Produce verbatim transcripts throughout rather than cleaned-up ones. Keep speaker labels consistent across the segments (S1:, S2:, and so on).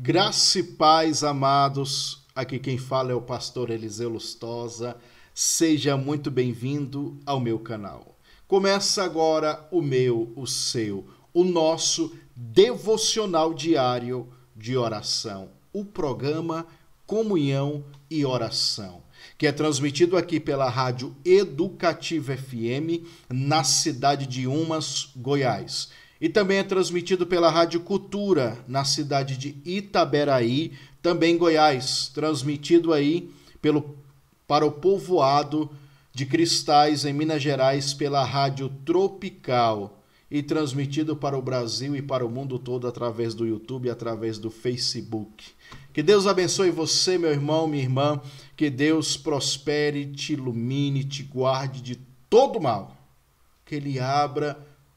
S1: Graça e paz, amados. Aqui quem fala é o pastor Eliseu Lustosa. Seja muito bem-vindo ao meu canal. Começa agora o meu, o seu, o nosso devocional diário de oração. O programa Comunhão e Oração, que é transmitido aqui pela Rádio Educativa F M, na cidade de Umas, Goiás. E também é transmitido pela Rádio Cultura, na cidade de Itaberaí, também Goiás, transmitido aí pelo, para o povoado de Cristais, em Minas Gerais, pela Rádio Tropical, e transmitido para o Brasil e para o mundo todo através do YouTube e através do Facebook. Que Deus abençoe você, meu irmão, minha irmã, que Deus prospere, te ilumine, te guarde de todo mal, que Ele abra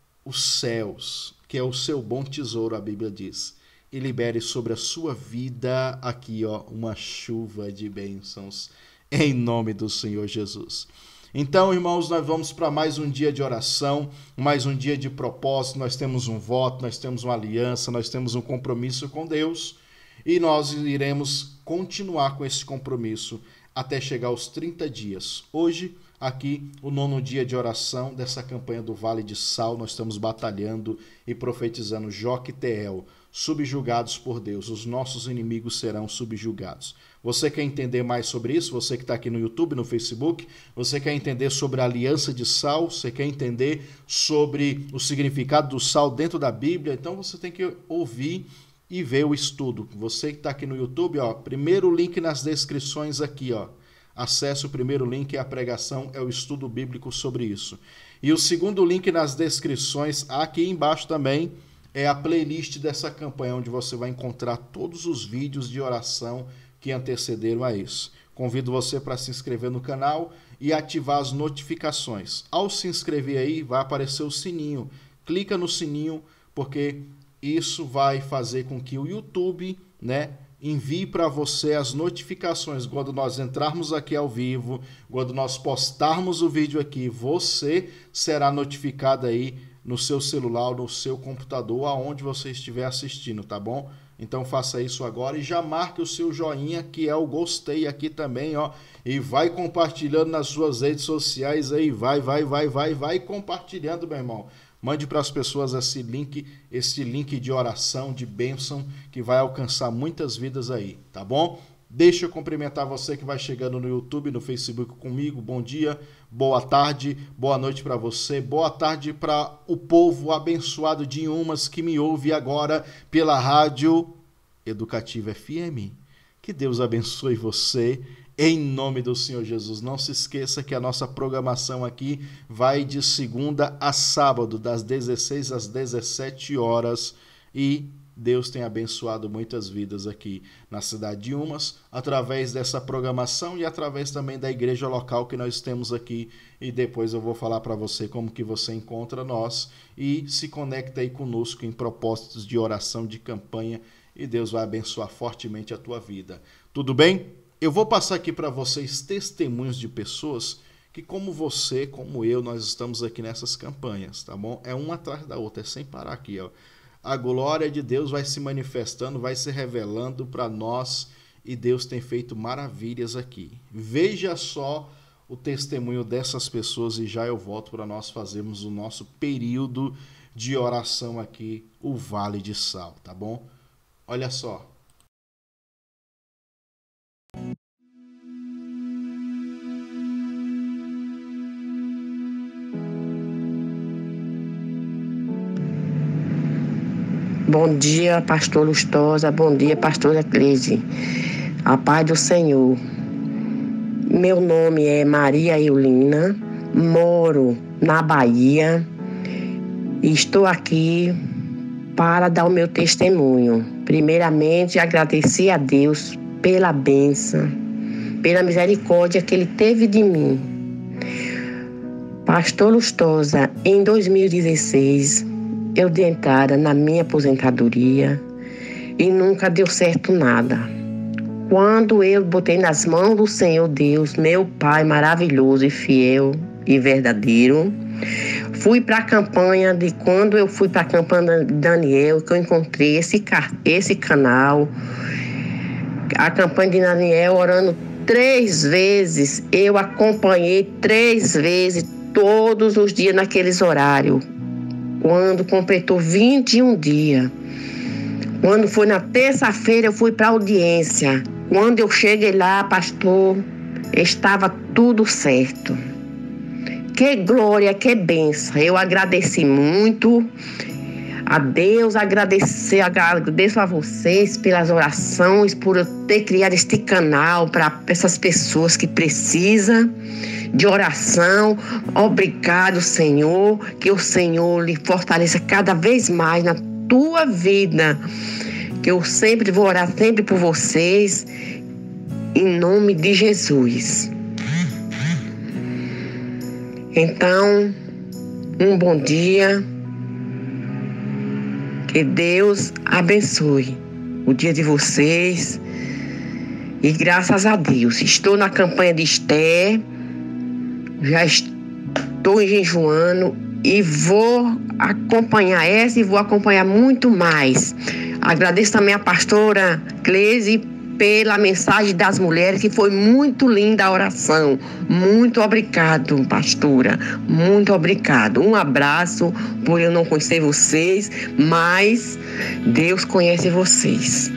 S1: os céus, que é o seu bom tesouro, a Bíblia diz, e libere sobre a sua vida aqui, ó, uma chuva de bênçãos, em nome do Senhor Jesus. Então, irmãos, nós vamos para mais um dia de oração, mais um dia de propósito. Nós temos um voto, nós temos uma aliança, nós temos um compromisso com Deus, e nós iremos continuar com esse compromisso até chegar aos trinta dias. Hoje, aqui, o nono dia de oração dessa campanha do Vale de Sal, nós estamos batalhando e profetizando Joquiteel, subjugados por Deus, os nossos inimigos serão subjugados. Você quer entender mais sobre isso? Você que está aqui no YouTube, no Facebook, você quer entender sobre a aliança de sal, você quer entender sobre o significado do sal dentro da Bíblia, então você tem que ouvir e ver o estudo. Você que está aqui no YouTube, ó, primeiro link nas descrições aqui, ó. Acesse o primeiro link, é a pregação, é o estudo bíblico sobre isso. E o segundo link nas descrições, aqui embaixo também, é a playlist dessa campanha, onde você vai encontrar todos os vídeos de oração que antecederam a isso. Convido você para se inscrever no canal e ativar as notificações. Ao se inscrever aí, vai aparecer o sininho. Clica no sininho, porque isso vai fazer com que o YouTube, né, envie para você as notificações quando nós entrarmos aqui ao vivo, quando nós postarmos o vídeo aqui, você será notificado aí no seu celular, no seu computador, aonde você estiver assistindo, tá bom? Então faça isso agora e já marque o seu joinha, que é o gostei aqui também, ó, e vai compartilhando nas suas redes sociais aí, vai, vai, vai, vai, vai compartilhando, meu irmão. Mande para as pessoas esse link, esse link de oração, de bênção, que vai alcançar muitas vidas aí, tá bom? Deixa eu cumprimentar você que vai chegando no YouTube, no Facebook comigo. Bom dia, boa tarde, boa noite para você. Boa tarde para o povo abençoado de Umas que me ouve agora pela Rádio Educativa F M. Que Deus abençoe você. Em nome do Senhor Jesus, não se esqueça que a nossa programação aqui vai de segunda a sábado, das dezesseis às dezessete horas, e Deus tem abençoado muitas vidas aqui na cidade de Umas, através dessa programação e através também da igreja local que nós temos aqui, e depois eu vou falar para você como que você encontra nós e se conecta aí conosco em propósitos de oração, de campanha, e Deus vai abençoar fortemente a tua vida. Tudo bem? Eu vou passar aqui para vocês testemunhos de pessoas que, como você, como eu, nós estamos aqui nessas campanhas, tá bom? É uma atrás da outra, é sem parar aqui, ó. A glória de Deus vai se manifestando, vai se revelando para nós, e Deus tem feito maravilhas aqui. Veja só o testemunho dessas pessoas e já eu volto para nós fazermos o nosso período de oração aqui, o Vale de Sal, tá bom? Olha só.
S2: Bom dia, pastor Lustosa. Bom dia, pastora Cleide. A paz do Senhor. Meu nome é Maria Eulina, moro na Bahia e estou aqui para dar o meu testemunho. Primeiramente, agradecer a Deus pela bênção, pela misericórdia que Ele teve de mim. Pastor Lustosa, em dois mil e dezesseis, eu dei entrada na minha aposentadoria e nunca deu certo nada. Quando eu botei nas mãos do Senhor Deus, meu Pai maravilhoso e fiel e verdadeiro, Fui para a campanha de quando eu fui para a campanha de Daniel, que eu encontrei esse, esse canal. A campanha de Daniel, orando três vezes, eu acompanhei três vezes, todos os dias naqueles horários. Quando completou vinte e um dias. Quando foi na terça-feira, eu fui para a audiência. Quando eu cheguei lá, pastor, estava tudo certo. Que glória, que bênção. Eu agradeci muito a Deus, agradecer, agradeço a vocês pelas orações, por eu ter criado este canal para essas pessoas que precisam de oração. Obrigado, Senhor, que o Senhor lhe fortaleça cada vez mais na tua vida, que eu sempre vou orar sempre por vocês, em nome de Jesus. Então, um bom dia, que Deus abençoe o dia de vocês e graças a Deus, estou na campanha de Esther, já estou jejuando e vou acompanhar essa e vou acompanhar muito mais. Agradeço também a pastora Cleise pela mensagem das mulheres, que foi muito linda a oração. Muito obrigado, pastora. Muito obrigado. Um abraço, por eu não conhecer vocês, mas Deus conhece vocês.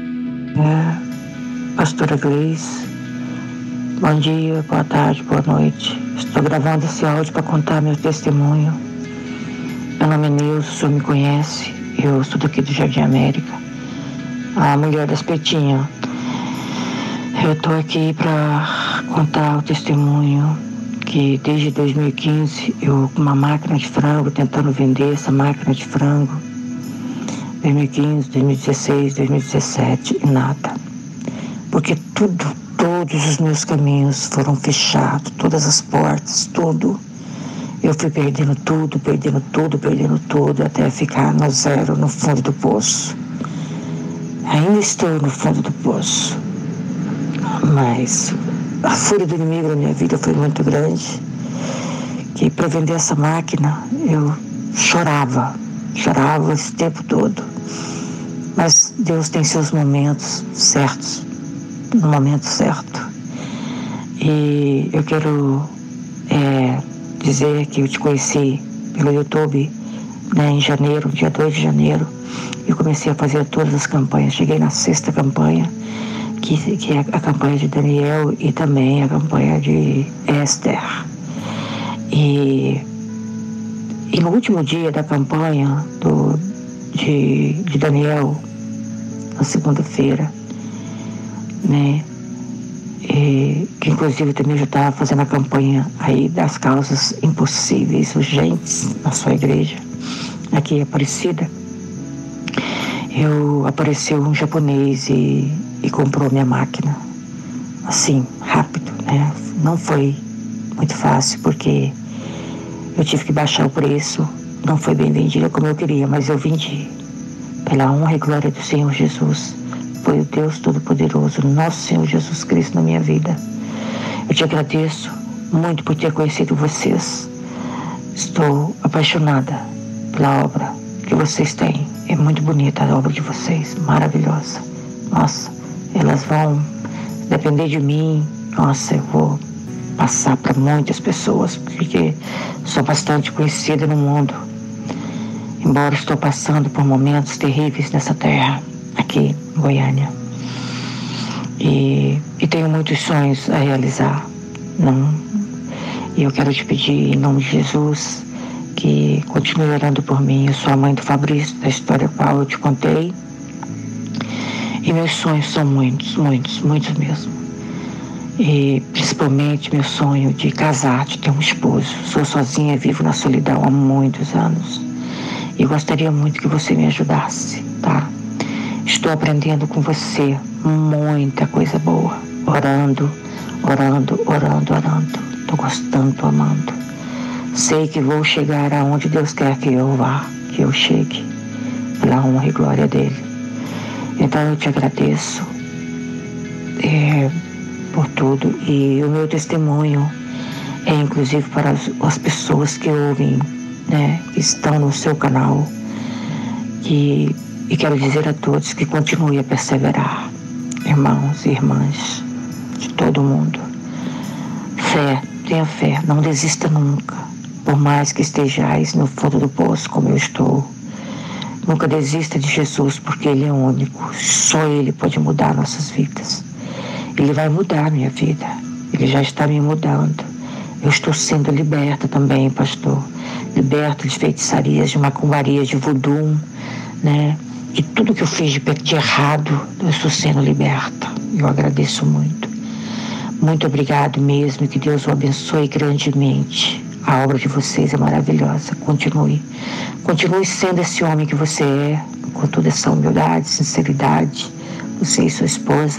S3: É, pastora Cleise, bom dia, boa tarde, boa noite. Estou gravando esse áudio para contar meu testemunho. Meu nome é Nilson, o senhor me conhece. Eu sou daqui do Jardim América, a mulher das Petinhas. Eu estou aqui para contar o testemunho que desde dois mil e quinze eu com uma máquina de frango, tentando vender essa máquina de frango. dois mil e quinze, dois mil e dezesseis, dois mil e dezessete e nada. Porque tudo, todos os meus caminhos foram fechados, todas as portas, tudo. Eu fui perdendo tudo, perdendo tudo, perdendo tudo, até ficar no zero, no fundo do poço. Ainda estou no fundo do poço. Mas a fúria do inimigo na minha vida foi muito grande, que para vender essa máquina eu chorava, chorava esse tempo todo. Mas Deus tem seus momentos certos, no momento certo. E eu quero é, dizer que eu te conheci pelo YouTube, né, em janeiro, dia dois de janeiro. Eu comecei a fazer todas as campanhas. Cheguei na sexta campanha, que, que é a campanha de Daniel e também a campanha de Esther. E, e no último dia da campanha do, de, de Daniel, na segunda-feira, né, e, que inclusive também já estava fazendo a campanha aí das causas impossíveis, urgentes na sua igreja, aqui em Aparecida. Eu apareceu um japonês e, e comprou minha máquina, assim, rápido, né? Não foi muito fácil, porque eu tive que baixar o preço, não foi bem vendida como eu queria, mas eu vendi. Pela honra e glória do Senhor Jesus, foi o Deus Todo-Poderoso, nosso Senhor Jesus Cristo na minha vida. Eu te agradeço muito por ter conhecido vocês. Estou apaixonada pela obra que vocês têm. É muito bonita a obra de vocês, maravilhosa. Nossa, elas vão depender de mim. Nossa, eu vou passar para muitas pessoas, porque sou bastante conhecida no mundo. Embora estou passando por momentos terríveis nessa terra, aqui em Goiânia. E, e tenho muitos sonhos a realizar. Não, e eu quero te pedir, em nome de Jesus, que continue orando por mim. Eu sou a mãe do Fabrício, da história qual eu te contei. E meus sonhos são muitos, muitos, muitos mesmo. E principalmente meu sonho de casar, de ter um esposo. Sou sozinha, vivo na solidão há muitos anos. E gostaria muito que você me ajudasse, tá? Estou aprendendo com você muita coisa boa. Orando, orando, orando, orando. Estou gostando, estou amando. Sei que vou chegar aonde Deus quer que eu vá, que eu chegue, pela honra e glória dele. Então eu te agradeço é, por tudo. E o meu testemunho é inclusive para as, as pessoas que ouvem, né, que estão no seu canal, que, e quero dizer a todos que continue a perseverar, irmãos e irmãs de todo mundo. Fé, tenha fé, não desista nunca, por mais que estejais no fundo do poço como eu estou. Nunca desista de Jesus, porque Ele é único, só Ele pode mudar nossas vidas. Ele vai mudar a minha vida, Ele já está me mudando. Eu estou sendo liberta também, pastor, liberta de feitiçarias, de macumbaria, de voodoo, né? De tudo que eu fiz de, de errado, eu estou sendo liberta. Eu agradeço muito. Muito obrigado mesmo, que Deus o abençoe grandemente. A obra de vocês é maravilhosa. Continue. Continue sendo esse homem que você é, com toda essa humildade, sinceridade, você e sua esposa.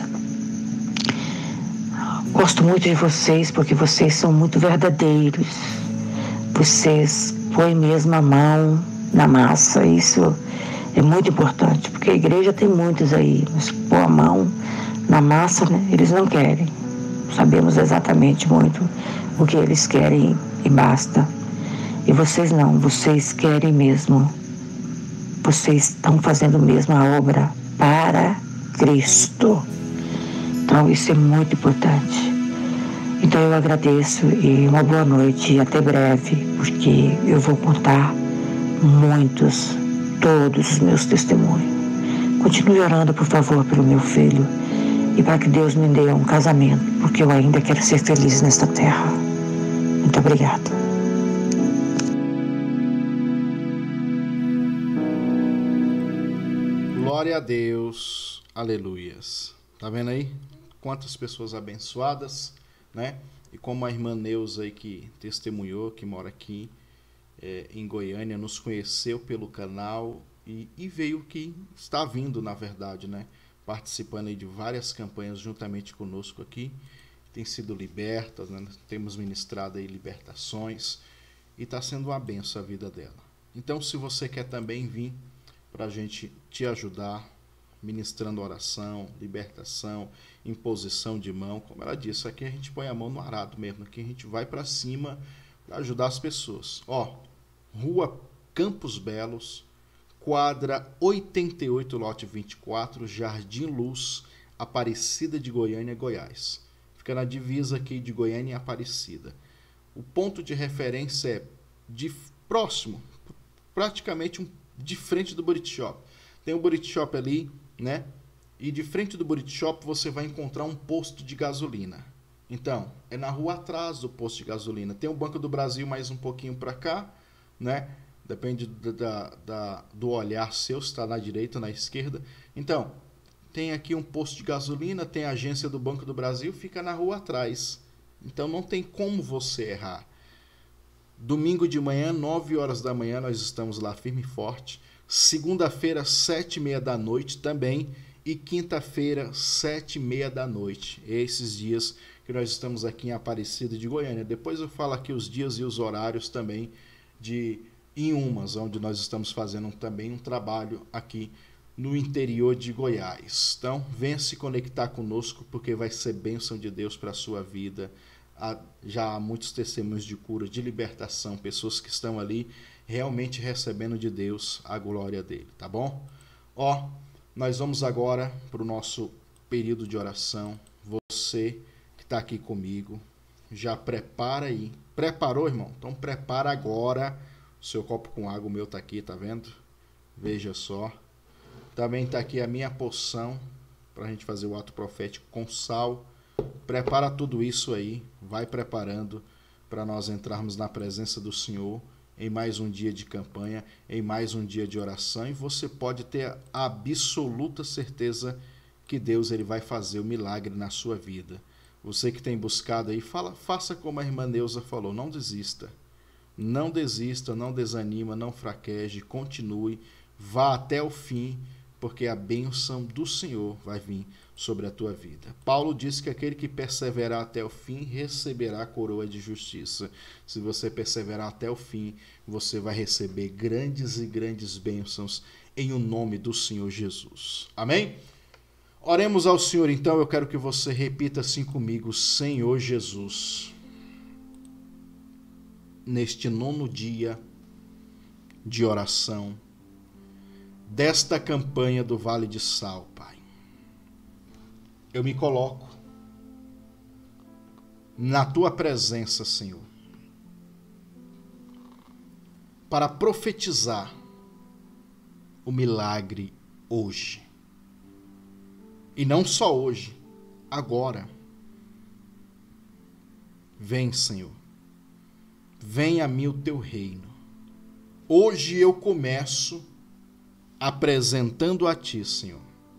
S3: Gosto muito de vocês, porque vocês são muito verdadeiros. Vocês põem mesmo a mão na massa. Isso é muito importante, porque a igreja tem muitos aí, mas pôr a mão na massa, né, eles não querem. Sabemos exatamente muito o que eles querem e basta. E vocês não, vocês querem mesmo. Vocês estão fazendo mesmo a obra para Cristo. Então isso é muito importante. Então eu agradeço e uma boa noite e até breve, porque eu vou contar muitos, todos os meus testemunhos. Continue orando, por favor, pelo meu filho e para que Deus me dê um casamento, porque eu ainda quero ser feliz nesta terra. Muito obrigada.
S1: Glória a Deus, aleluias. Tá vendo aí? Quantas pessoas abençoadas, né? E como a irmã Neuza aí que testemunhou, que mora aqui é, em Goiânia, nos conheceu pelo canal e, e veio que está vindo, na verdade, né? Participando aí de várias campanhas juntamente conosco aqui. Tem sido liberta, né? Temos ministrado aí libertações e está sendo uma benção a vida dela. Então, se você quer também vir para a gente te ajudar, ministrando oração, libertação, imposição de mão, como ela disse, aqui a gente põe a mão no arado mesmo, aqui a gente vai para cima para ajudar as pessoas. Ó, Rua Campos Belos, quadra oitenta e oito, lote vinte e quatro, Jardim Luz, Aparecida de Goiânia, Goiás. Fica na divisa aqui de Goiânia e Aparecida. O ponto de referência é de próximo, praticamente um, de frente do Buriti Shop. Tem um Buriti Shop ali, né? E de frente do Buriti Shop você vai encontrar um posto de gasolina. Então, é na rua atrás do posto de gasolina. Tem o Banco do Brasil mais um pouquinho para cá, né? Depende da, da, do olhar seu, se está na direita ou na esquerda. Então, tem aqui um posto de gasolina, tem a agência do Banco do Brasil, fica na rua atrás. Então, não tem como você errar. Domingo de manhã, nove horas da manhã, nós estamos lá firme e forte. Segunda-feira, sete e meia da noite também. E quinta-feira, sete e meia da noite. Esses dias que nós estamos aqui em Aparecida de Goiânia. Depois eu falo aqui os dias e os horários também de Inhumas, onde nós estamos fazendo também um trabalho aqui no interior de Goiás. Então, venha se conectar conosco, porque vai ser bênção de Deus para a sua vida. Há, já há muitos testemunhos de cura, de libertação, pessoas que estão ali realmente recebendo de Deus a glória dele, tá bom? Ó, nós vamos agora para o nosso período de oração. Você que está aqui comigo, já prepara aí. Preparou, irmão? Então prepara agora o seu copo com água. O meu está aqui, tá vendo? Veja só. Também está aqui a minha poção para a gente fazer o ato profético com sal. Prepara tudo isso aí. Vai preparando para nós entrarmos na presença do Senhor em mais um dia de campanha, em mais um dia de oração, e você pode ter a absoluta certeza que Deus ele vai fazer o milagre na sua vida. Você que tem buscado aí, fala, faça como a irmã Neuza falou, não desista. Não desista, não desanima, não fraqueje, continue, vá até o fim, porque a bênção do Senhor vai vir sobre a tua vida. Paulo diz que aquele que perseverar até o fim receberá a coroa de justiça. Se você perseverar até o fim, você vai receber grandes e grandes bênçãos em o nome do Senhor Jesus. Amém? Oremos ao Senhor, então. Eu quero que você repita assim comigo: Senhor Jesus, neste nono dia de oração, desta campanha do Vale de Sal, Pai. Eu me coloco na Tua presença, Senhor, para profetizar o milagre hoje. E não só hoje, agora. Vem, Senhor. Venha a mim o Teu reino. Hoje eu começo apresentando a Ti, Senhor,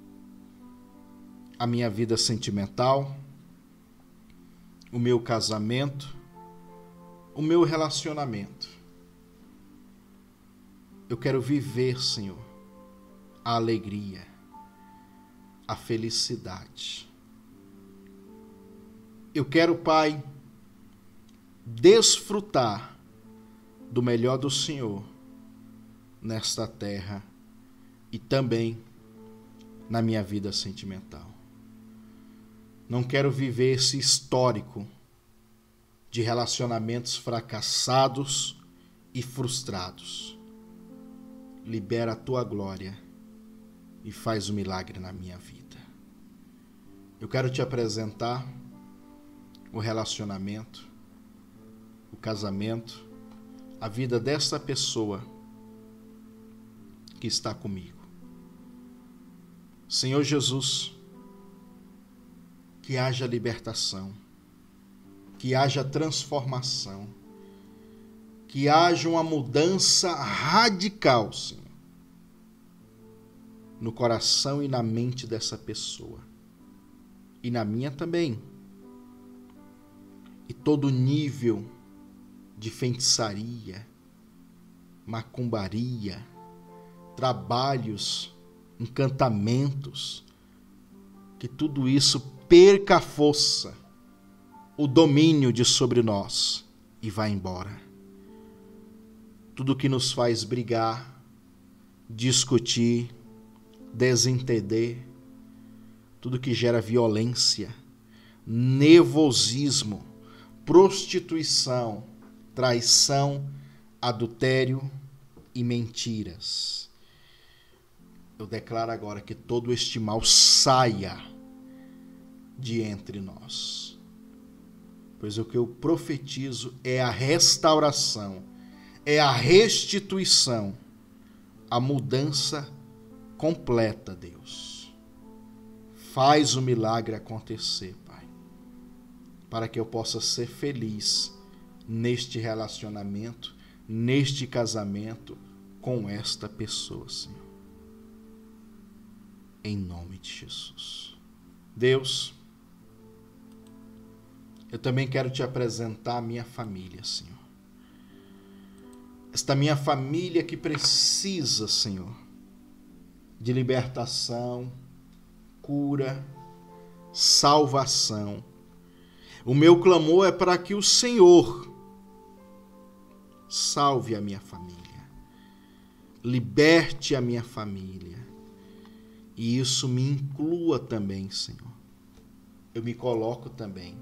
S1: a minha vida sentimental, o meu casamento, o meu relacionamento. Eu quero viver, Senhor, a alegria, a felicidade. Eu quero, Pai, desfrutar do melhor do Senhor nesta terra e também na minha vida sentimental. Não quero viver esse histórico de relacionamentos fracassados e frustrados. Libera a Tua glória e faz um milagre na minha vida. Eu quero Te apresentar o relacionamento, o casamento, a vida desta pessoa que está comigo. Senhor Jesus, que haja libertação, que haja transformação, que haja uma mudança radical, Senhor, no coração e na mente dessa pessoa, e na minha também. E todo nível de feitiçaria, macumbaria, trabalhos, encantamentos, que tudo isso perca a força, o domínio de sobre nós e vá embora. Tudo que nos faz brigar, discutir, desentender, tudo que gera violência, nervosismo, prostituição, traição, adultério e mentiras. Eu declaro agora que todo este mal saia de entre nós. Pois o que eu profetizo é a restauração, é a restituição, a mudança completa, Deus. Faz o milagre acontecer, Pai, para que eu possa ser feliz neste relacionamento, neste casamento com esta pessoa, Senhor. Em nome de Jesus. Deus, eu também quero Te apresentar a minha família, Senhor. Esta minha família que precisa, Senhor, de libertação, cura, salvação. O meu clamor é para que o Senhor salve a minha família, liberte a minha família, e isso me inclua também, Senhor. Eu me coloco também.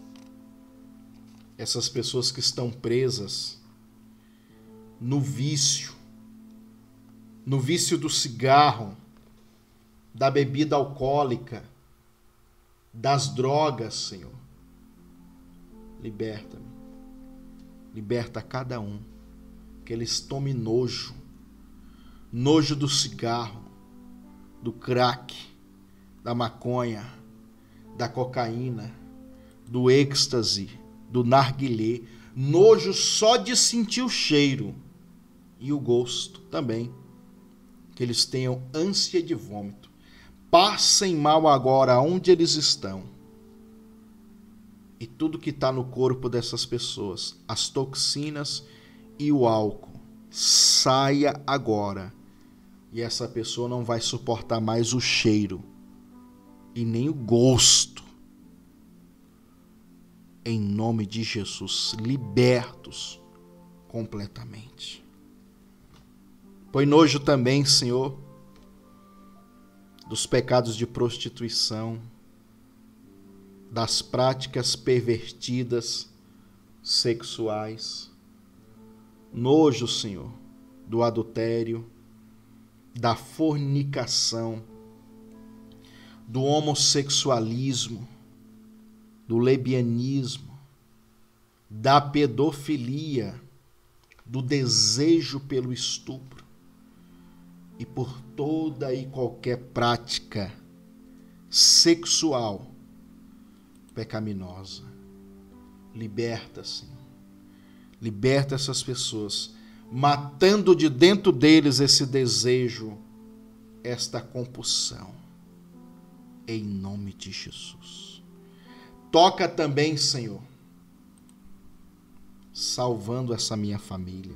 S1: Essas pessoas que estão presas no vício, no vício do cigarro, da bebida alcoólica, das drogas, Senhor. Liberta-me. Liberta cada um. Que eles tomem nojo. Nojo do cigarro, do crack, da maconha, da cocaína, do êxtase, do narguilé. Nojo só de sentir o cheiro e o gosto também. Que eles tenham ânsia de vômito. Passem mal agora onde eles estão. E tudo que está no corpo dessas pessoas, as toxinas e o álcool, saia agora. E essa pessoa não vai suportar mais o cheiro e nem o gosto. Em nome de Jesus, libertos completamente. Põe nojo também, Senhor, dos pecados de prostituição, das práticas pervertidas sexuais, Nojo, Senhor, do adultério, da fornicação, do homossexualismo, do lesbianismo, da pedofilia, do desejo pelo estupro e por toda e qualquer prática sexual pecaminosa. Liberta, Senhor. Liberta essas pessoas, matando de dentro deles esse desejo, esta compulsão. Em nome de Jesus. Toca também, Senhor, salvando essa minha família,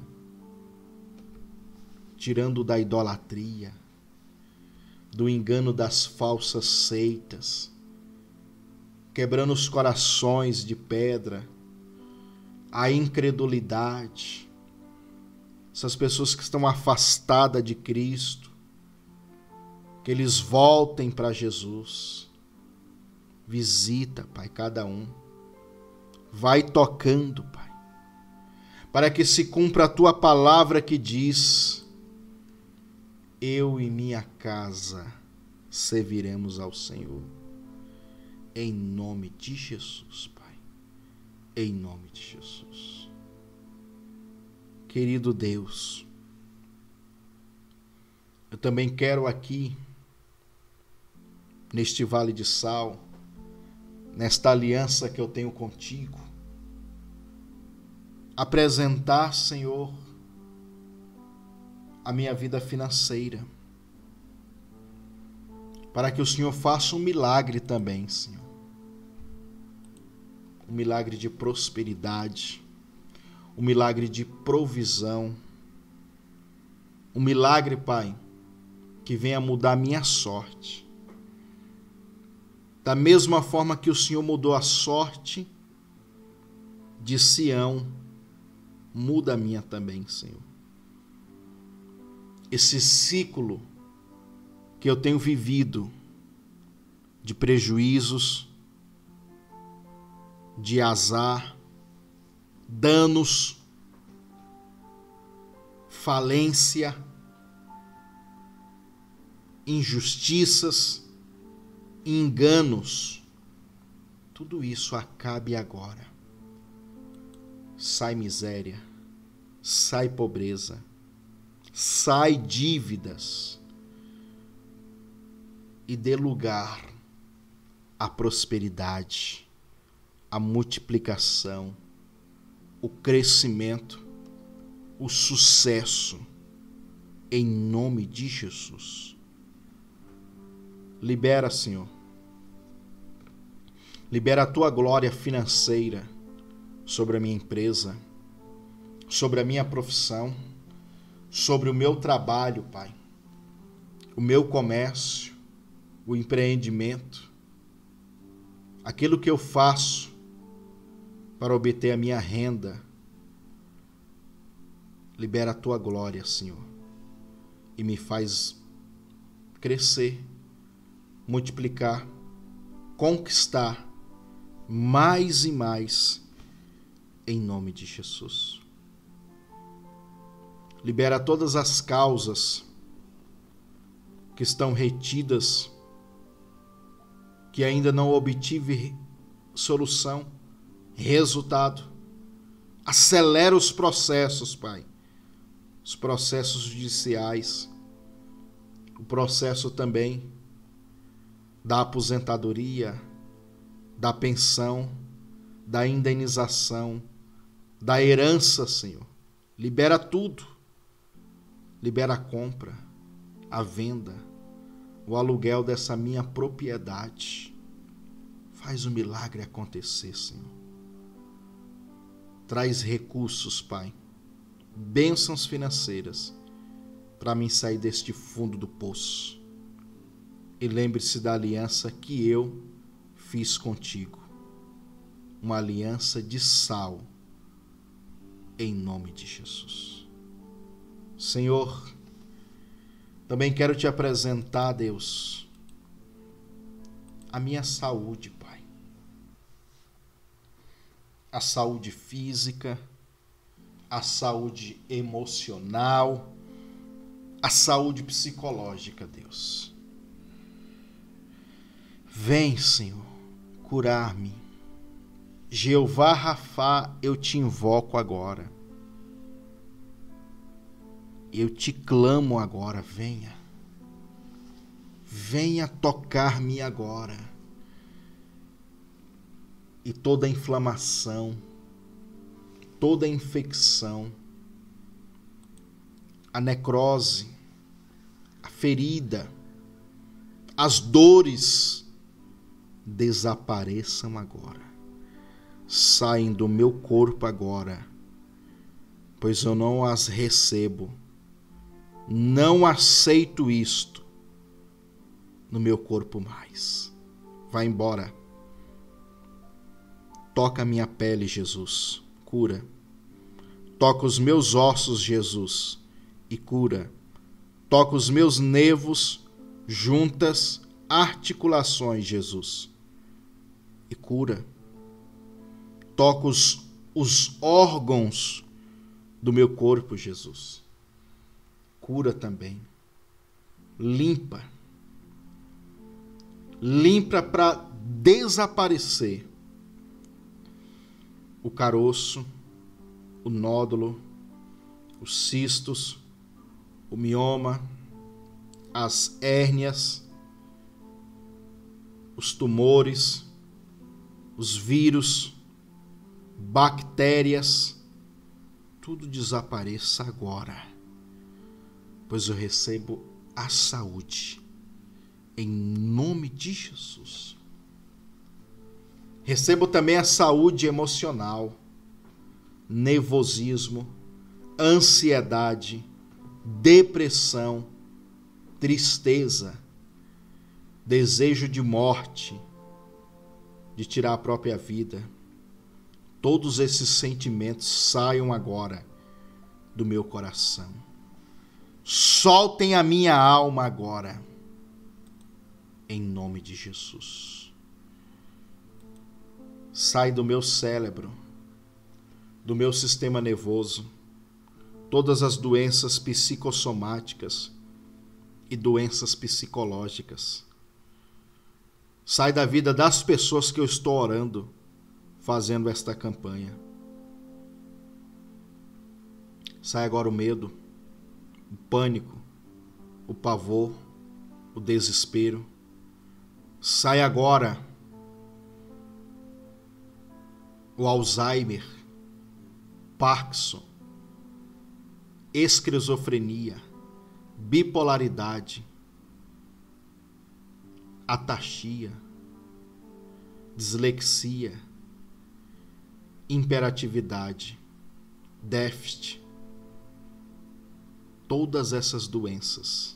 S1: tirando da idolatria, do engano das falsas seitas, quebrando os corações de pedra, a incredulidade, essas pessoas que estão afastadas de Cristo, que eles voltem para Jesus. Visita, Pai, cada um. Vai tocando, Pai, para que se cumpra a Tua palavra que diz: eu e minha casa serviremos ao Senhor. Em nome de Jesus, Pai. Em nome de Jesus. Querido Deus, eu também quero aqui, neste vale de sal, nesta aliança que eu tenho contigo, apresentar, Senhor, a minha vida financeira, para que o Senhor faça um milagre também, Senhor. Um milagre de prosperidade, um milagre de provisão, um milagre, Pai, que venha mudar a minha sorte. Da mesma forma que o Senhor mudou a sorte de Sião, muda a minha também, Senhor. Esse ciclo que eu tenho vivido de prejuízos, de azar, danos, falência, injustiças, enganos, tudo isso acabe agora. Sai miséria, sai pobreza, sai dívidas e dê lugar à prosperidade, à multiplicação, o crescimento, o sucesso, em nome de Jesus. Libera, Senhor. Libera a Tua glória financeira sobre a minha empresa, sobre a minha profissão, sobre o meu trabalho, Pai, o meu comércio, o empreendimento, aquilo que eu faço para obter a minha renda. Libera a Tua glória, Senhor, e me faz crescer, multiplicar, conquistar mais e mais, em nome de Jesus. Libera todas as causas que estão retidas, que ainda não obtive solução, resultado. Acelera os processos, Pai, os processos judiciais, o processo também da aposentadoria, da pensão, da indenização, da herança, Senhor. Libera tudo. Libera a compra, a venda, o aluguel dessa minha propriedade. Faz o milagre acontecer, Senhor. Traz recursos, Pai, bênçãos financeiras, para mim sair deste fundo do poço. E lembre-se da aliança que eu fiz contigo. Uma aliança de sal, em nome de Jesus. Senhor, também quero te apresentar, Deus, a minha saúde, Pai. A saúde física, a saúde emocional, a saúde psicológica, Deus. Vem, Senhor, curar-me. Jeová Rafá, eu te invoco agora. Eu te clamo agora, venha. Venha tocar-me agora. E toda inflamação, toda infecção, a necrose, a ferida, as dores desapareçam agora. Saem do meu corpo agora, pois eu não as recebo. Não aceito isto no meu corpo mais. Vai embora. Toca a minha pele, Jesus, cura. Toca os meus ossos, Jesus, e cura. Toca os meus nervos, juntas, articulações, Jesus, e cura. Toca os, os órgãos do meu corpo, Jesus. Cura também. Limpa. Limpa para desaparecer o caroço, o nódulo, os cistos, o mioma, as hérnias, os tumores, os vírus, bactérias, tudo desapareça agora, pois eu recebo a saúde, em nome de Jesus. Recebo também a saúde emocional, nervosismo, ansiedade, depressão, tristeza, desejo de morte, de tirar a própria vida. Todos esses sentimentos saiam agora do meu coração. Soltem a minha alma agora, em nome de Jesus. Sai do meu cérebro, do meu sistema nervoso, todas as doenças psicossomáticas e doenças psicológicas. Sai da vida das pessoas que eu estou orando, fazendo esta campanha. Sai agora o medo, o pânico, o pavor, o desespero. Sai agora o Alzheimer, Parkinson, esquizofrenia, bipolaridade, ataxia, dislexia, hiperatividade, déficit. Todas essas doenças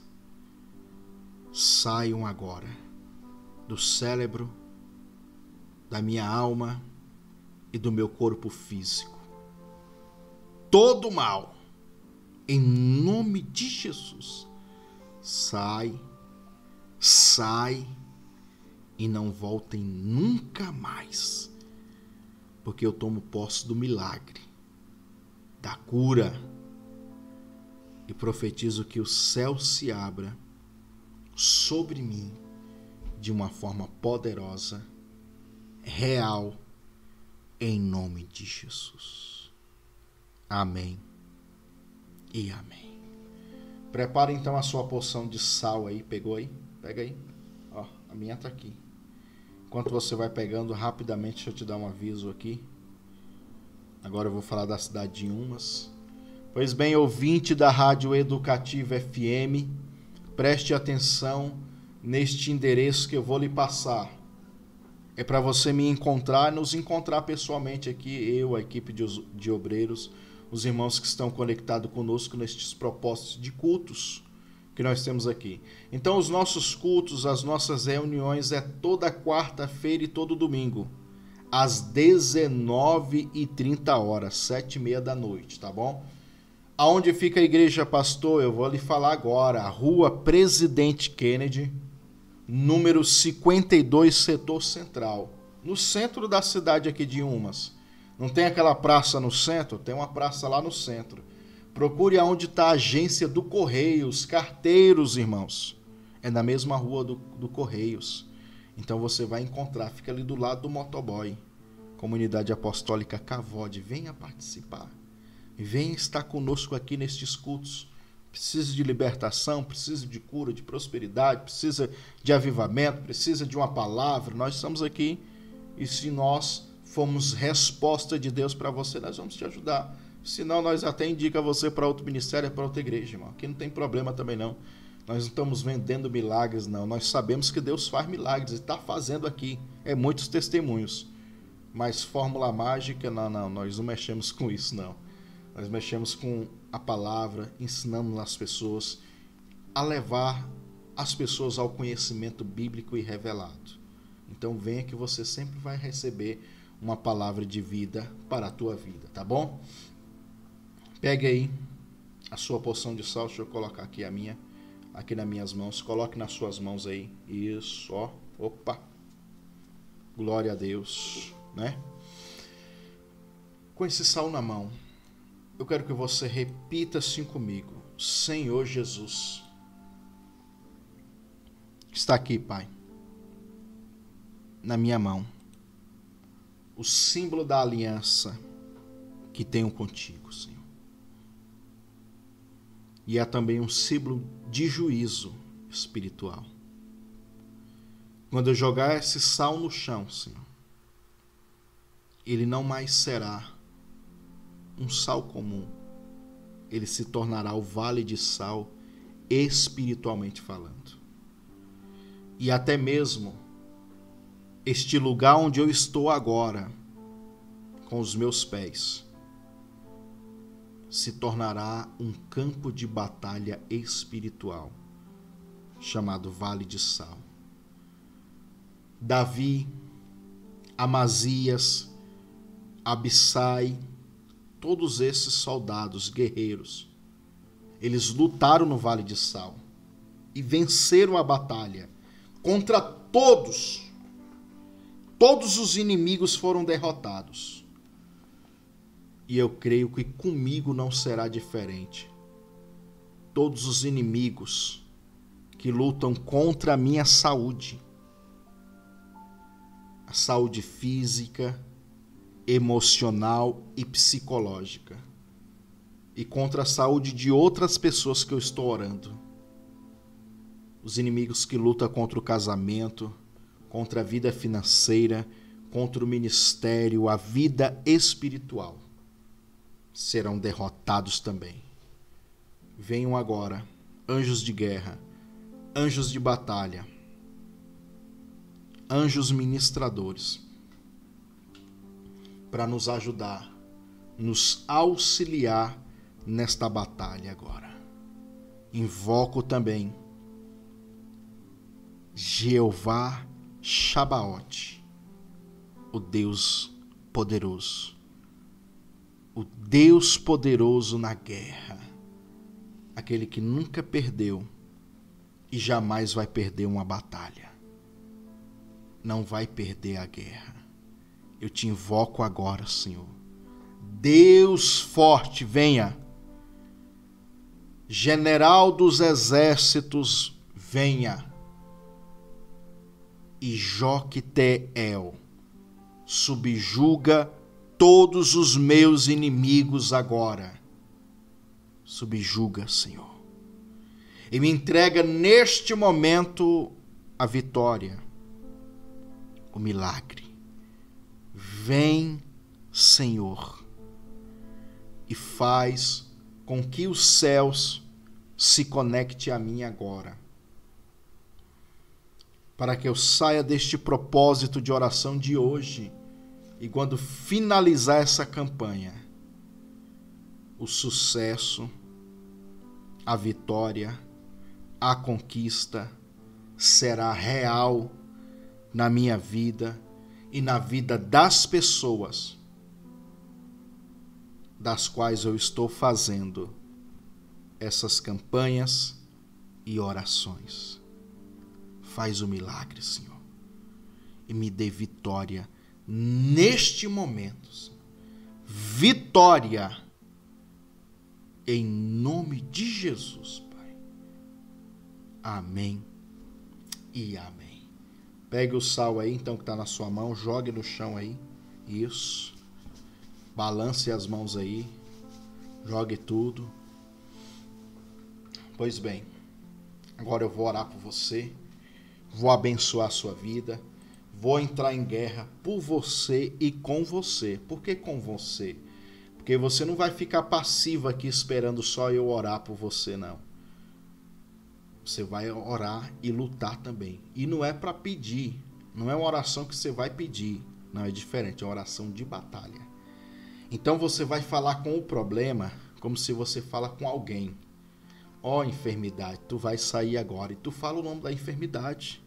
S1: saiam agora do cérebro, da minha alma e do meu corpo físico. Todo mal, em nome de Jesus, sai, sai e não voltem nunca mais, porque eu tomo posse do milagre, da cura, e profetizo que o céu se abra sobre mim de uma forma poderosa, real, em nome de Jesus. Amém e amém. Prepara então a sua porção de sal aí. Pegou aí? Pega aí. Ó, a minha tá aqui. Enquanto você vai pegando rapidamente, deixa eu te dar um aviso aqui. Agora eu vou falar da cidade de Umas. Pois bem, ouvinte da Rádio Educativa F M, preste atenção neste endereço que eu vou lhe passar. É para você me encontrar, nos encontrar pessoalmente aqui, eu, a equipe de, de obreiros, os irmãos que estão conectados conosco nestes propósitos de cultos que nós temos aqui. Então, os nossos cultos, as nossas reuniões é toda quarta-feira e todo domingo, às dezenove e trinta horas, sete e meia da noite, tá bom? Aonde fica a igreja, pastor? Eu vou lhe falar agora. A Rua Presidente Kennedy, número cinquenta e dois, setor central, no centro da cidade aqui de Umas. Não tem aquela praça no centro? Tem uma praça lá no centro. Procure aonde está a agência do Correios, carteiros, irmãos. É na mesma rua do, do Correios. Então você vai encontrar, fica ali do lado do motoboy. Comunidade Apostólica Cavode, venha participar. Venha estar conosco aqui nestes cultos. Precisa de libertação, precisa de cura, de prosperidade, precisa de avivamento, precisa de uma palavra. Nós estamos aqui e se nós formos resposta de Deus para você, nós vamos te ajudar. Senão nós até indica você para outro ministério, para outra igreja, irmão. Aqui não tem problema também não. Nós não estamos vendendo milagres, não. Nós sabemos que Deus faz milagres e está fazendo aqui. É muitos testemunhos. Mas fórmula mágica, não, não. Nós não mexemos com isso, não. Nós mexemos com a palavra, ensinando as pessoas a levar as pessoas ao conhecimento bíblico e revelado. Então venha que você sempre vai receber uma palavra de vida para a tua vida, tá bom? Pegue aí a sua porção de sal, deixa eu colocar aqui a minha, aqui nas minhas mãos, coloque nas suas mãos aí, isso, ó, opa, glória a Deus, né? Com esse sal na mão, eu quero que você repita assim comigo, Senhor Jesus, está aqui, Pai, na minha mão, o símbolo da aliança que tenho contigo, Senhor. E é também um símbolo de juízo espiritual. Quando eu jogar esse sal no chão, Senhor, ele não mais será um sal comum. Ele se tornará o vale de sal espiritualmente falando. E até mesmo este lugar onde eu estou agora, com os meus pés, se tornará um campo de batalha espiritual, chamado Vale de Sal. Davi, Amazias, Abissai, todos esses soldados, guerreiros, eles lutaram no Vale de Sal e venceram a batalha contra todos. Todos os inimigos foram derrotados. E eu creio que comigo não será diferente. Todos os inimigos que lutam contra a minha saúde, a saúde física, emocional e psicológica, e contra a saúde de outras pessoas que eu estou orando, os inimigos que lutam contra o casamento, contra a vida financeira, contra o ministério, a vida espiritual, serão derrotados também. Venham agora, anjos de guerra, anjos de batalha, anjos ministradores, para nos ajudar, nos auxiliar nesta batalha agora. Invoco também Jeová Shabaoth, o Deus poderoso, o Deus poderoso na guerra, aquele que nunca perdeu e jamais vai perder uma batalha, não vai perder a guerra. Eu te invoco agora, Senhor. Deus forte, venha. General dos exércitos, venha. E Joquiteel, subjuga todos os meus inimigos agora. Subjuga, Senhor. E me entrega neste momento a vitória, o milagre. Vem, Senhor, e faz com que os céus se conectem a mim agora, para que eu saia deste propósito de oração de hoje e quando finalizar essa campanha, o sucesso, a vitória, a conquista será real na minha vida e na vida das pessoas das quais eu estou fazendo essas campanhas e orações. Faz o milagre, Senhor, e me dê vitória neste momento, Senhor. vitória. Em nome de Jesus, Pai. Amém e amém. Pegue o sal aí, então, que está na sua mão, jogue no chão aí. Isso. Balance as mãos aí. Jogue tudo. Pois bem, agora eu vou orar por você. Vou abençoar a sua vida. Vou entrar em guerra por você e com você. Por que com você? Porque você não vai ficar passivo aqui esperando só eu orar por você, não. Você vai orar e lutar também. E não é para pedir. Não é uma oração que você vai pedir. Não, é diferente. É uma oração de batalha. Então você vai falar com o problema como se você fala com alguém. Ó, enfermidade, tu vai sair agora. E tu fala o nome da enfermidade.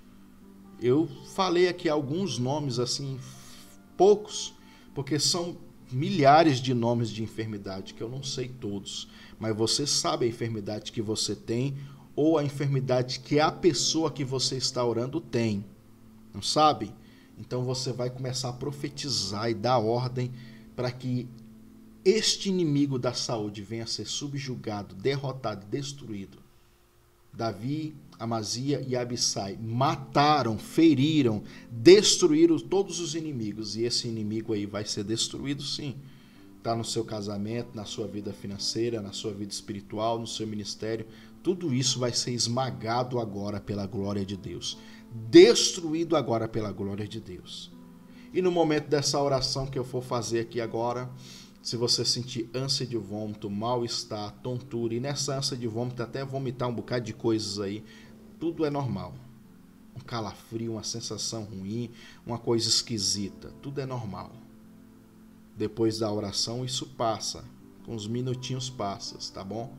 S1: Eu falei aqui alguns nomes, assim, poucos, porque são milhares de nomes de enfermidade que eu não sei todos, mas você sabe a enfermidade que você tem ou a enfermidade que a pessoa que você está orando tem, não sabe? Então você vai começar a profetizar e dar ordem para que este inimigo da saúde venha a ser subjugado, derrotado, destruído. Davi, Amazia e Abissai mataram, feriram, destruíram todos os inimigos. E esse inimigo aí vai ser destruído, sim. Está no seu casamento, na sua vida financeira, na sua vida espiritual, no seu ministério. Tudo isso vai ser esmagado agora pela glória de Deus. Destruído agora pela glória de Deus. E no momento dessa oração que eu for fazer aqui agora, se você sentir ânsia de vômito, mal-estar, tontura, e nessa ânsia de vômito até vomitar um bocado de coisas aí, tudo é normal. Um calafrio, uma sensação ruim, uma coisa esquisita, tudo é normal. Depois da oração isso passa, com uns minutinhos passa, tá bom?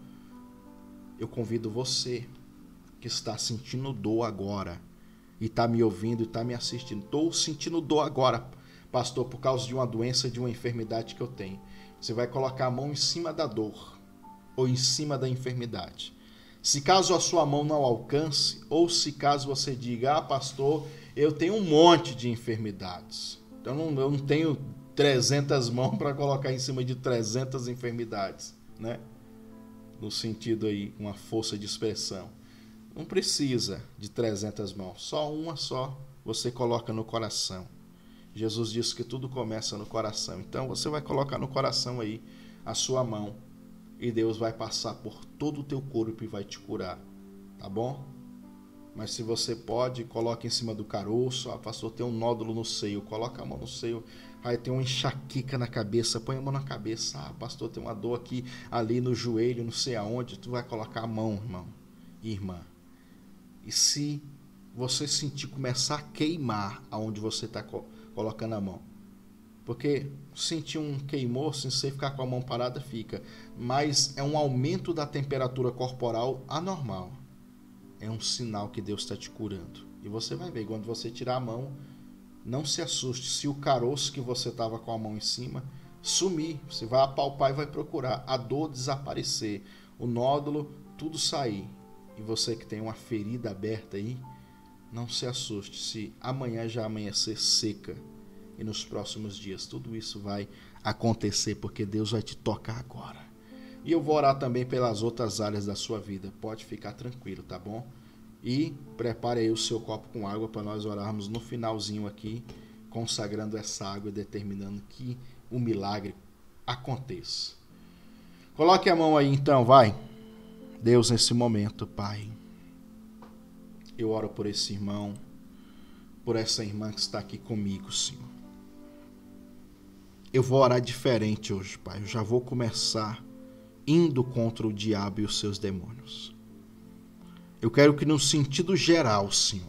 S1: Eu convido você que está sentindo dor agora, e está me ouvindo e está me assistindo. Estou sentindo dor agora, pastor, por causa de uma doença, de uma enfermidade que eu tenho. Você vai colocar a mão em cima da dor ou em cima da enfermidade. Se caso a sua mão não alcance, ou se caso você diga, ah, pastor, eu tenho um monte de enfermidades. Então eu não, eu não tenho trezentas mãos para colocar em cima de trezentas enfermidades, né? No sentido aí, uma força de expressão. Não precisa de trezentas mãos, só uma só você coloca no coração. Jesus disse que tudo começa no coração. Então você vai colocar no coração aí a sua mão e Deus vai passar por todo o teu corpo e vai te curar, tá bom? Mas se você pode, coloque em cima do caroço. Ah, pastor, tem um nódulo no seio, coloca a mão no seio. Aí tem uma enxaqueca na cabeça, põe a mão na cabeça. Ah, pastor, tem uma dor aqui, ali no joelho, não sei aonde. Tu vai colocar a mão, irmão e irmã. E se você sentir começar a queimar aonde você está colocando a mão, porque sentir um queimor, se você ficar com a mão parada, fica, mas é um aumento da temperatura corporal anormal, é um sinal que Deus está te curando, e você vai ver, quando você tirar a mão, não se assuste, se o caroço que você estava com a mão em cima sumir, você vai apalpar e vai procurar, a dor desaparecer, o nódulo, tudo sair, e você que tem uma ferida aberta aí, não se assuste se amanhã já amanhecer seca e nos próximos dias tudo isso vai acontecer, porque Deus vai te tocar agora. E eu vou orar também pelas outras áreas da sua vida, pode ficar tranquilo, tá bom? E prepare aí o seu copo com água para nós orarmos no finalzinho aqui, consagrando essa água e determinando que o milagre aconteça. Coloque a mão aí então, vai. Deus, nesse momento, Pai, eu oro por esse irmão, por essa irmã que está aqui comigo, Senhor. Eu vou orar diferente hoje, Pai. Eu já vou começar indo contra o diabo e os seus demônios. Eu quero que no sentido geral, Senhor,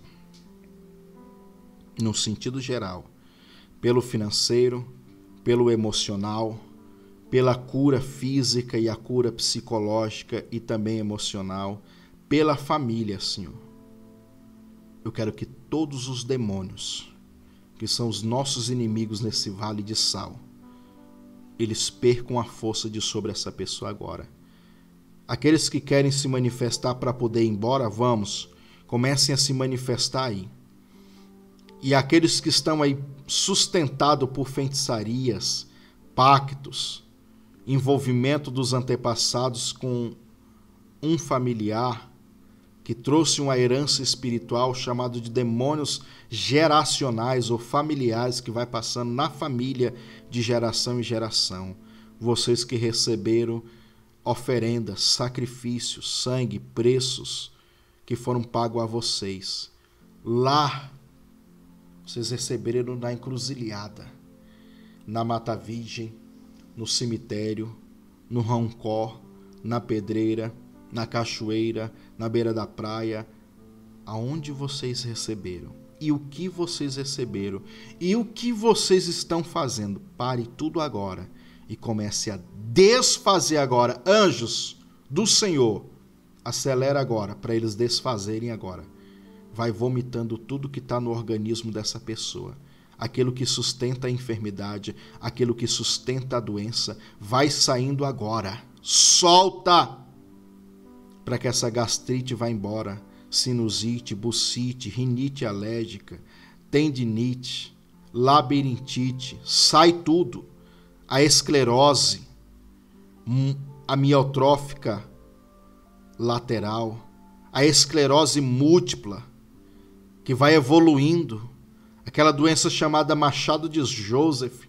S1: no sentido geral, pelo financeiro, pelo emocional, pela cura física e a cura psicológica e também emocional, pela família, Senhor. Eu quero que todos os demônios, que são os nossos inimigos nesse vale de sal, eles percam a força de sobre essa pessoa agora. Aqueles que querem se manifestar para poder ir embora, vamos, comecem a se manifestar aí. E aqueles que estão aí sustentados por feitiçarias, pactos, envolvimento dos antepassados com um familiar que trouxe uma herança espiritual chamado de demônios geracionais ou familiares que vai passando na família de geração em geração. Vocês que receberam oferendas, sacrifícios, sangue, preços que foram pagos a vocês. Lá, vocês receberam na encruzilhada, na Mata Virgem, no cemitério, no rancor, na pedreira, na cachoeira, na beira da praia, aonde vocês receberam e o que vocês receberam e o que vocês estão fazendo. Pare tudo agora e comece a desfazer agora. Anjos do Senhor, acelera agora para eles desfazerem agora. Vai vomitando tudo que está no organismo dessa pessoa. Aquilo que sustenta a enfermidade, aquilo que sustenta a doença, vai saindo agora. Solta! Para que essa gastrite vá embora, sinusite, bucite, rinite alérgica, tendinite, labirintite, sai tudo. A esclerose, a miotrófica lateral, a esclerose múltipla, que vai evoluindo, aquela doença chamada Machado de Joseph,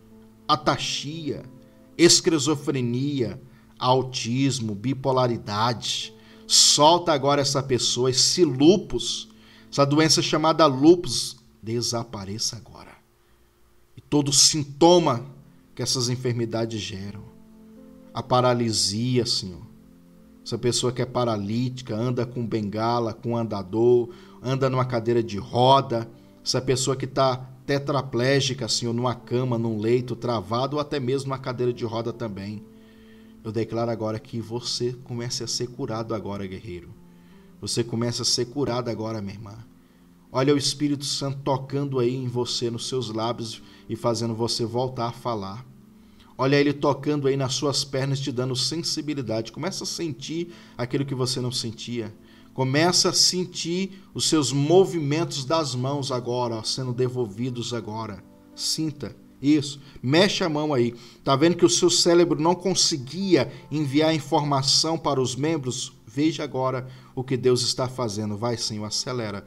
S1: ataxia, esquizofrenia, autismo, bipolaridade. Solta agora essa pessoa, esse lúpus, essa doença chamada lúpus, desapareça agora. E todo sintoma que essas enfermidades geram. A paralisia, Senhor. Essa pessoa que é paralítica, anda com bengala, com andador, anda numa cadeira de roda. Essa pessoa que está tetraplégica, Senhor, numa cama, num leito, travado, ou até mesmo numa cadeira de roda também. Eu declaro agora que você comece a ser curado agora, guerreiro. Você começa a ser curado agora, minha irmã. Olha o Espírito Santo tocando aí em você, nos seus lábios e fazendo você voltar a falar. Olha ele tocando aí nas suas pernas, te dando sensibilidade. Começa a sentir aquilo que você não sentia. Começa a sentir os seus movimentos das mãos agora, ó, sendo devolvidos agora. Sinta. Isso, mexe a mão aí. Tá vendo que o seu cérebro não conseguia enviar informação para os membros? Veja agora o que Deus está fazendo. Vai, Senhor, acelera.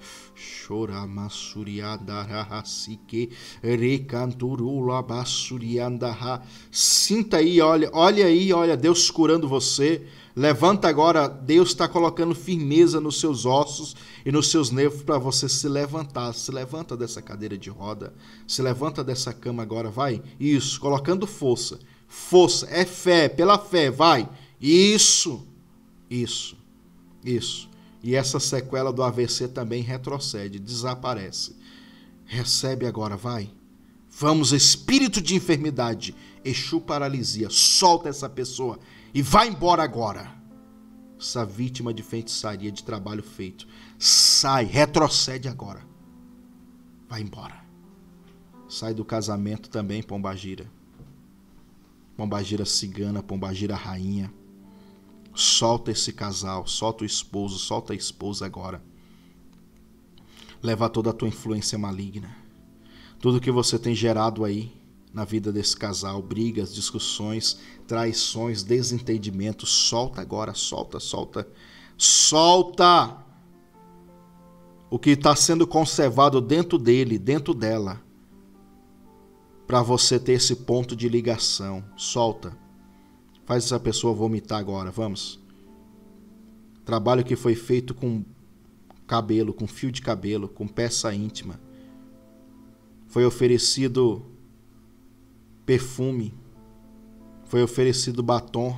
S1: Sinta aí, olha, olha aí, olha, Deus curando você. Levanta agora, Deus está colocando firmeza nos seus ossos e nos seus nervos para você se levantar. Se levanta dessa cadeira de roda, se levanta dessa cama agora, vai. Isso, colocando força. Força, é fé, pela fé, vai. Isso, isso, isso. E essa sequela do A V C também retrocede, desaparece. Recebe agora, vai. Vamos, espírito de enfermidade, Exu paralisia, solta essa pessoa e vai embora agora. Essa vítima de feitiçaria, de trabalho feito, sai, retrocede agora. Vai embora. Sai do casamento também, Pombagira. Pombagira cigana, Pombagira rainha. Solta esse casal, solta o esposo, solta a esposa agora. Leva toda a tua influência maligna. Tudo que você tem gerado aí na vida desse casal, brigas, discussões, traições, desentendimentos, solta agora, solta, solta, solta o que está sendo conservado dentro dele, dentro dela, para você ter esse ponto de ligação. Solta. Faz essa pessoa vomitar agora, vamos. Trabalho que foi feito com cabelo, com fio de cabelo, com peça íntima. Foi oferecido perfume, foi oferecido batom.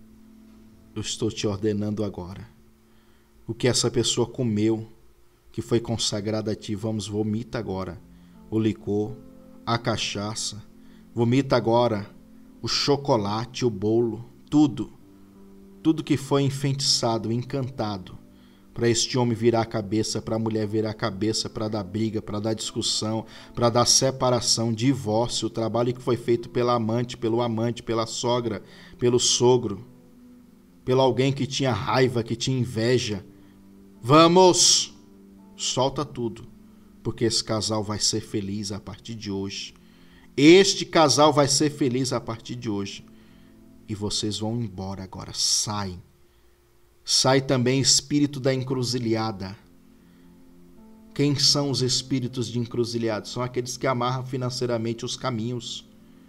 S1: Eu estou te ordenando agora. O que essa pessoa comeu, que foi consagrado a ti, vamos, vomita agora o licor, a cachaça, vomita agora o chocolate, o bolo, tudo, tudo que foi enfeitiçado, encantado, para este homem virar a cabeça, para a mulher virar a cabeça, para dar briga, para dar discussão, para dar separação, divórcio, o trabalho que foi feito pela amante, pelo amante, pela sogra, pelo sogro, pelo alguém que tinha raiva, que tinha inveja. Vamos! Solta tudo, porque esse casal vai ser feliz a partir de hoje. Este casal vai ser feliz a partir de hoje. E vocês vão embora agora. Saem. Sai também espírito da encruzilhada. Quem são os espíritos de encruzilhada? São aqueles que amarram financeiramente os caminhos.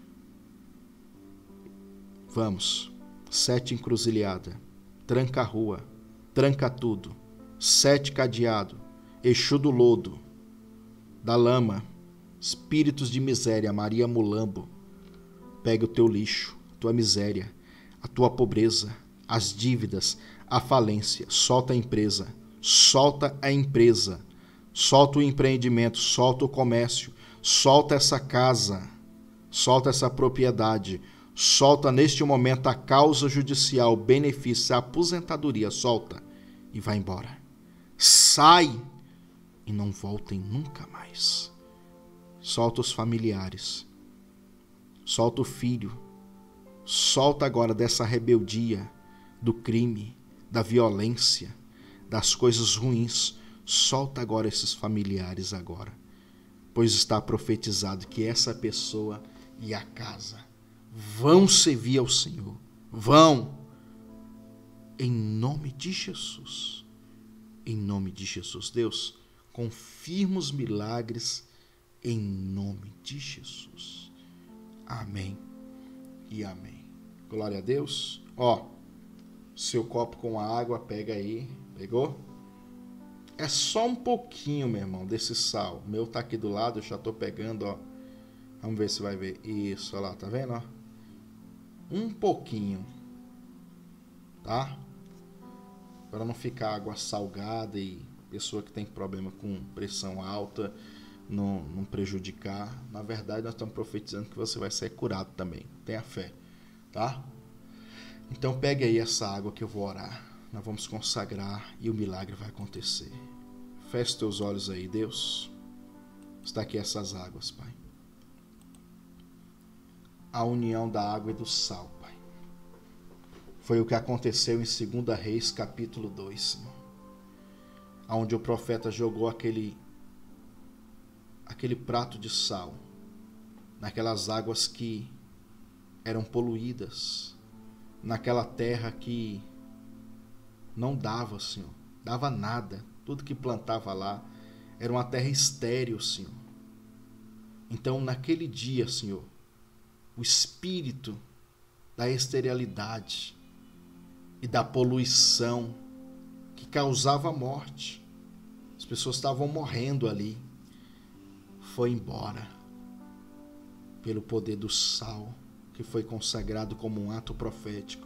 S1: Vamos. Sete encruzilhada. Tranca a rua. Tranca tudo. Sete cadeado. Exu do lodo. Da lama. Espíritos de miséria. Maria Mulambo. Pega o teu lixo, tua miséria, a tua pobreza, as dívidas, a falência. Solta a empresa. Solta a empresa. Solta o empreendimento, solta o comércio, solta essa casa, solta essa propriedade, solta neste momento a causa judicial, o benefício, a aposentadoria, solta e vai embora. Sai e não voltem nunca mais. Solta os familiares, solta o filho, solta agora dessa rebeldia, do crime, da violência, das coisas ruins. Solta agora esses familiares agora, pois está profetizado que essa pessoa e a casa vão servir ao Senhor. Vão, em nome de Jesus. Em nome de Jesus. Deus, confirma os milagres em nome de Jesus. Amém e amém. Glória a Deus. Ó, seu copo com a água, pega aí. Pegou? É só um pouquinho, meu irmão, desse sal. O meu tá aqui do lado, eu já tô pegando, ó. Vamos ver se vai ver. Isso, olha lá, tá vendo, ó? Um pouquinho. Tá? Para não ficar água salgada e pessoa que tem problema com pressão alta não, não prejudicar. Na verdade, nós estamos profetizando que você vai ser curado também. Tenha fé, tá? Então pegue aí essa água que eu vou orar. Nós vamos consagrar e o milagre vai acontecer. Feche teus olhos aí, Deus. Está aqui essas águas, Pai. A união da água e do sal, Pai. Foi o que aconteceu em Segunda Reis, capítulo dois, Senhor. Onde o profeta jogou aquele, aquele prato de sal naquelas águas que eram poluídas, naquela terra que não dava, Senhor, dava nada. Tudo que plantava lá era uma terra estéril, Senhor. Então, naquele dia, Senhor, o espírito da esterilidade e da poluição que causava morte, as pessoas estavam morrendo ali, foi embora pelo poder do sal que foi consagrado como um ato profético.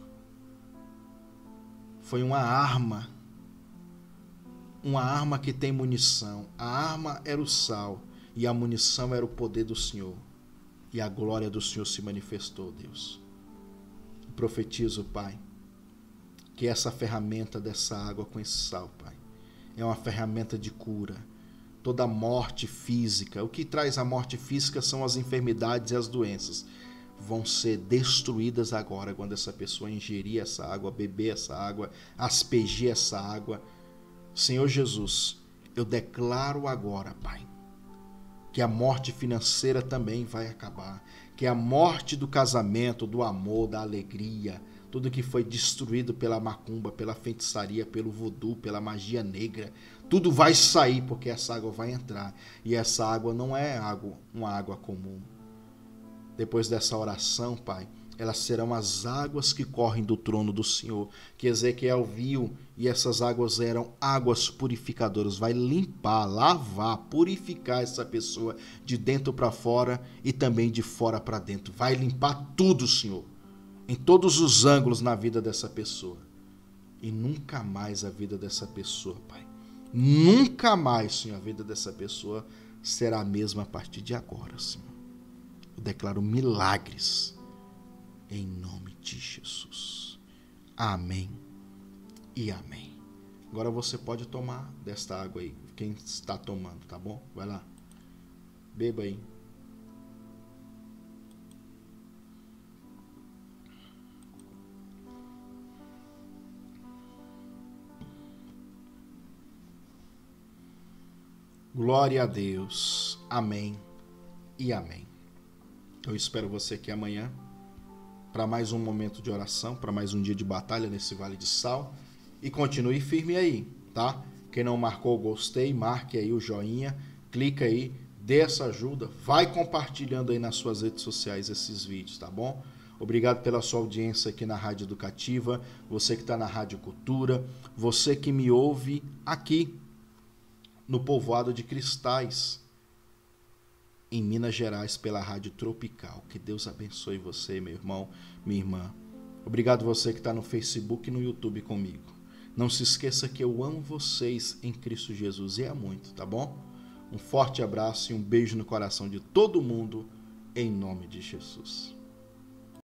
S1: Foi uma arma, uma arma que tem munição. A arma era o sal e a munição era o poder do Senhor. E a glória do Senhor se manifestou, Deus. Eu profetizo, Pai, que essa ferramenta dessa água com esse sal, Pai, é uma ferramenta de cura. Toda morte física, o que traz a morte física são as enfermidades e as doenças, vão ser destruídas agora quando essa pessoa ingerir essa água, beber essa água, aspergir essa água. Senhor Jesus, eu declaro agora, Pai, que a morte financeira também vai acabar, que a morte do casamento, do amor, da alegria, tudo que foi destruído pela macumba, pela feitiçaria, pelo voodoo, pela magia negra, tudo vai sair, porque essa água vai entrar. E essa água não é água, uma água comum. Depois dessa oração, Pai, elas serão as águas que correm do trono do Senhor, que Ezequiel viu, e essas águas eram águas purificadoras. Vai limpar, lavar, purificar essa pessoa de dentro para fora e também de fora para dentro. Vai limpar tudo, Senhor, em todos os ângulos na vida dessa pessoa. E nunca mais a vida dessa pessoa, Pai, nunca mais, Senhor, a vida dessa pessoa será a mesma a partir de agora, Senhor. Eu declaro milagres em nome de Jesus. Amém e amém. Agora você pode tomar desta água aí, quem está tomando, tá bom? Vai lá, beba aí. Glória a Deus. Amém e amém. Eu espero você aqui amanhã para mais um momento de oração, para mais um dia de batalha nesse Vale de Sal. E continue firme aí, tá? Quem não marcou o gostei, marque aí o joinha, clica aí, dê essa ajuda, vai compartilhando aí nas suas redes sociais esses vídeos, tá bom? Obrigado pela sua audiência aqui na Rádio Educativa, você que está na Rádio Cultura, você que me ouve aqui no Povoado de Cristais, em Minas Gerais, pela Rádio Tropical. Que Deus abençoe você, meu irmão, minha irmã. Obrigado você que está no Facebook e no YouTube comigo. Não se esqueça que eu amo vocês em Cristo Jesus, e é muito, tá bom? Um forte abraço e um beijo no coração de todo mundo, em nome de Jesus.